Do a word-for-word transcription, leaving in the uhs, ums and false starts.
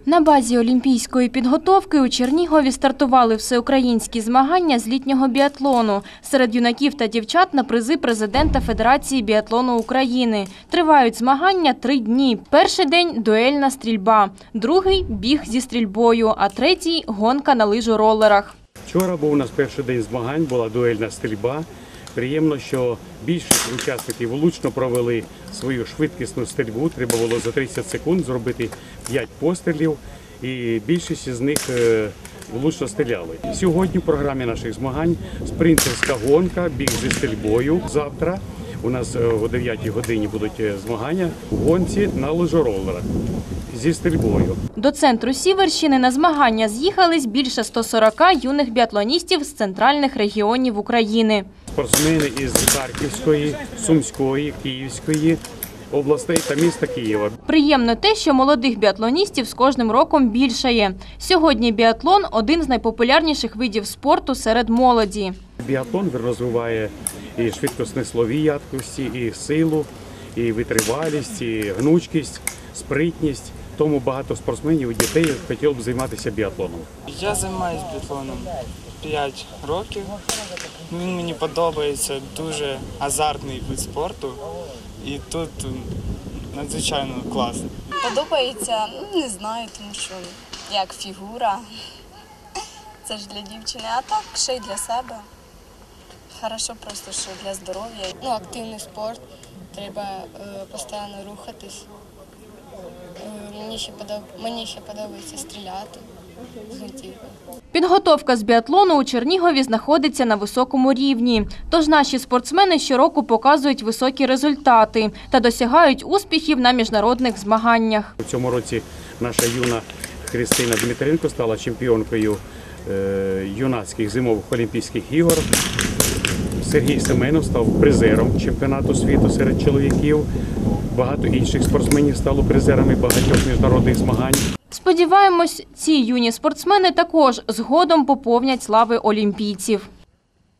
На базі олімпійської підготовки у Чернігові стартували всеукраїнські змагання з літнього біатлону. Серед юнаків та дівчат на призи президента Федерації біатлону України. Тривають змагання три дні. Перший день – дуельна стрільба, другий – біг зі стрільбою, а третій – гонка на лижоролерах. Вчора був у нас перший день змагань, була дуельна стрільба. Приємно, що більшість учасників влучно провели свою швидкісну стрільбу. Треба було за тридцять секунд зробити п'ять пострілів, і більшість з них влучно стріляли. Сьогодні в програмі наших змагань спринтерська гонка, біг зі стрільбою. Завтра у нас о дев'ятій годині будуть змагання в гонці на лижоролерах зі стрільбою. До центру Сіверщини на змагання з'їхались більше ста сорока юних біатлоністів з центральних регіонів України. Спортсмени із Харківської, Сумської, Київської областей та міста Києва. Приємно те, що молодих біатлоністів з кожним роком більшає. Сьогодні біатлон – один з найпопулярніших видів спорту серед молоді. Біатлон розвиває і швидкісну якості, і силу, і витривалість, і гнучкість, спритність. Тому багато спортсменів і дітей хотіли б займатися біатлоном. Я займаюся біатлоном п'ять років. Він мені подобається, дуже азартний вид спорту. І тут надзвичайно класно. Подобається, не знаю, тому що як фігура. Це ж для дівчини, а так ще й для себе. Хорошо просто, що для здоров'я. Ну, активний спорт, треба е, постійно рухатись. Мені ще, подоб... Мені ще подобається стріляти з гвинтівки. Підготовка з біатлону у Чернігові знаходиться на високому рівні. Тож наші спортсмени щороку показують високі результати та досягають успіхів на міжнародних змаганнях. У цьому році наша юна Христина Дмитренко стала чемпіонкою е, юнацьких зимових Олімпійських ігор. Сергій Семенов став призером чемпіонату світу серед чоловіків. Багато інших спортсменів стало призерами багатьох міжнародних змагань. Сподіваємось, ці юні спортсмени також згодом поповнять слави олімпійців.